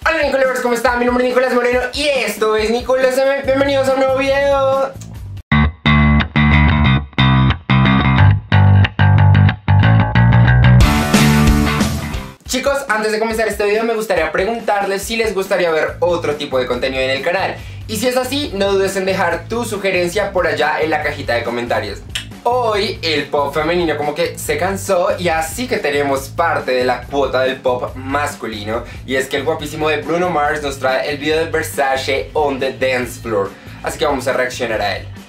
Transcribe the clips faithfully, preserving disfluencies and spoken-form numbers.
Hola Nicolás, ¿cómo están? Mi nombre es Nicolás Moreno y esto es Nicolás M. Bienvenidos a un nuevo video. Chicos, antes de comenzar este video me gustaría preguntarles si les gustaría ver otro tipo de contenido en el canal. Y si es así, no dudes en dejar tu sugerencia por allá en la cajita de comentarios. Hoy el pop femenino como que se cansó y así que tenemos parte de la cuota del pop masculino. Y es que el guapísimo de Bruno Mars nos trae el video de Versace on the Dance Floor. Así que vamos a reaccionar a él.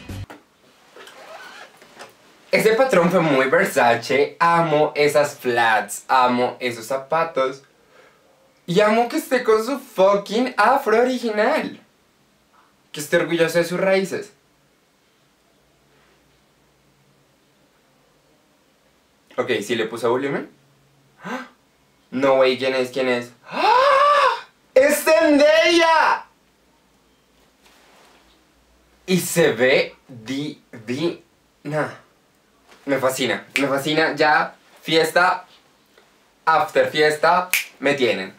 Ese patrón fue muy Versace, amo esas flats, amo esos zapatos. Y amo que esté con su fucking afro original. Que esté orgulloso de sus raíces. Ok, ¿sí le puso volumen? No, wey, ¿quién es? ¿Quién es? ¡Ah! ¡Es Zendaya! Y se ve divina. Me fascina, me fascina. Ya, fiesta, after fiesta, me tienen.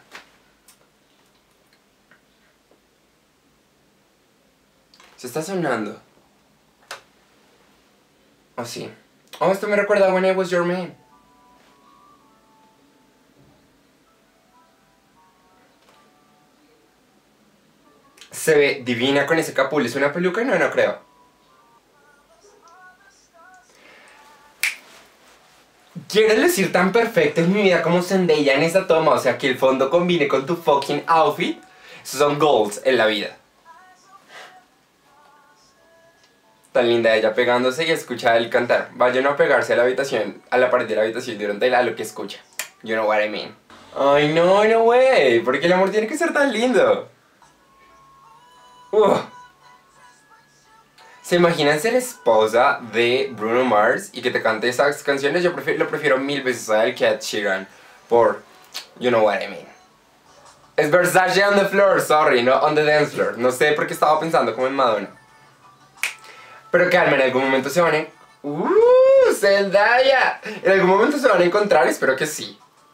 Se está sonando. Oh, sí. Oh, esto me recuerda a When I Was Your Man. Se ve divina con ese capul. ¿Es una peluca? No, no creo. Quiero lucir tan perfecto en mi vida como Zendaya en esta toma. O sea, que el fondo combine con tu fucking outfit. Esos son goals en la vida. Tan linda ella pegándose y escucha el cantar. Vayan a pegarse a la habitación, a la pared de la habitación durante la lo que escucha. You know what I mean. Ay, no, no way. Porque el amor tiene que ser tan lindo. Uh. ¿Se imaginan ser esposa de Bruno Mars y que te cante esas canciones? Yo prefiero, lo prefiero mil veces a él que a Sheeran. Por you know what I mean. Es Versace on the floor, sorry, no on the dance floor. No sé por qué estaba pensando como en Madonna. Pero calma, en algún momento se van a... ¡Uh! ¡Zendaya! En algún momento se van a encontrar, espero que sí.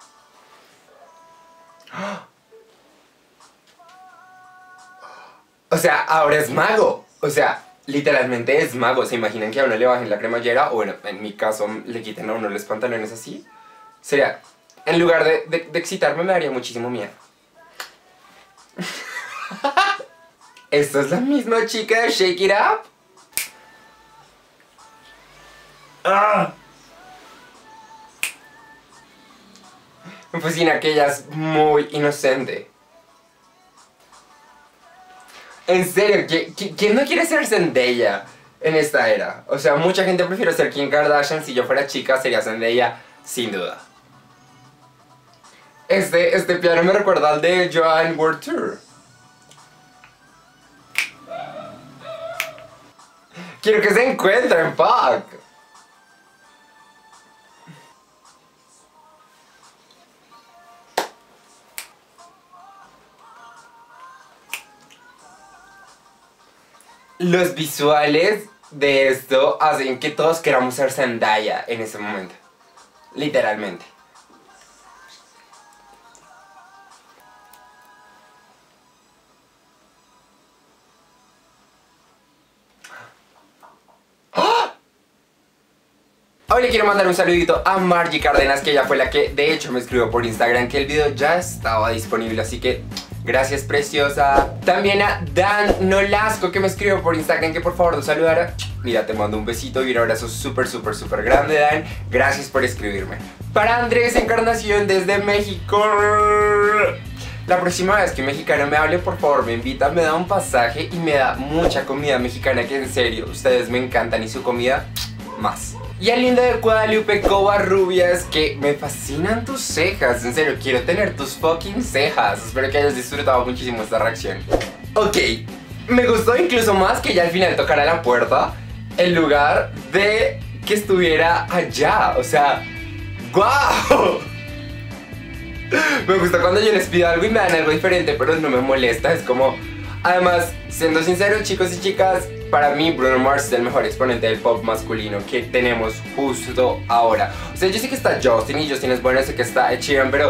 O sea, ahora es mago. O sea, literalmente es mago. ¿Se imaginan que a uno le bajen la cremallera? O bueno, en mi caso, le quiten a uno los pantalones así. Sería... En lugar de, de, de excitarme, me daría muchísimo miedo. ¿Esto es la misma chica de Shake It Up? ¡Ah! Me fascina que ella es muy inocente. En serio, ¿quién no quiere ser Zendaya en esta era? O sea, mucha gente prefiere ser Kim Kardashian. Si yo fuera chica sería Zendaya, sin duda. Este, este piano me recuerda al de Joan World Tour. Quiero que se encuentren, fuck. Los visuales de esto hacen que todos queramos ser Zendaya en ese momento. Literalmente. ¡Oh! Hoy le quiero mandar un saludito a Margie Cárdenas, que ella fue la que de hecho me escribió por Instagram que el video ya estaba disponible, así que... gracias, preciosa. También a Dan Nolasco, que me escribió por Instagram que por favor lo saludara. Mira, te mando un besito y un abrazo súper, súper, súper grande, Dan. Gracias por escribirme. Para Andrés Encarnación desde México. La próxima vez que un mexicano me hable, por favor me invita, me da un pasaje y me da mucha comida mexicana, que en serio, ustedes me encantan y su comida, más. Y al lindo de Guadalupe Covarrubias, que me fascinan tus cejas. En serio, quiero tener tus fucking cejas. Espero que hayas disfrutado muchísimo esta reacción. Ok, me gustó incluso más que ya al final tocara la puerta en lugar de que estuviera allá. O sea, ¡guau! Me gusta cuando yo les pido algo y me dan algo diferente, pero no me molesta. Es como... Además, siendo sincero, chicos y chicas, para mí Bruno Mars es el mejor exponente del pop masculino que tenemos justo ahora. O sea, yo sé que está Justin y Justin es bueno, sé que está Ed Sheeran, pero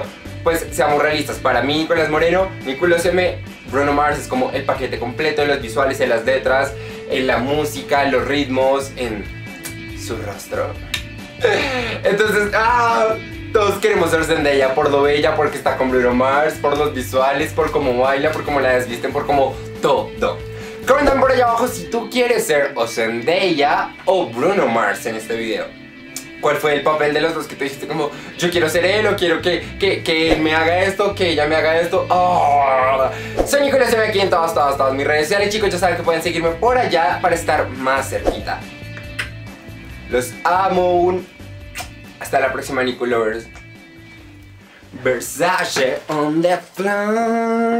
pues seamos realistas, para mí Nicolás Moreno, Nicolás M, Bruno Mars es como el paquete completo de los visuales, en las letras, en la música, en los ritmos, en su rostro. Entonces, ah, todos queremos ser Zendaya por lo bella, porque está con Bruno Mars, por los visuales, por cómo baila, por cómo la desvisten, por cómo todo. Comentan por allá abajo si tú quieres ser o Zendaya o Bruno Mars en este video. ¿Cuál fue el papel de los dos que tú dijiste como yo quiero ser él o quiero que, que, que él me haga esto, que ella me haga esto? Oh. Soy Nicolás M aquí en todas, todas, todas mis redes sociales, chicos. Ya saben que pueden seguirme por allá para estar más cerquita. Los amo. Hasta la próxima, Nicolovers. Versace on the fly.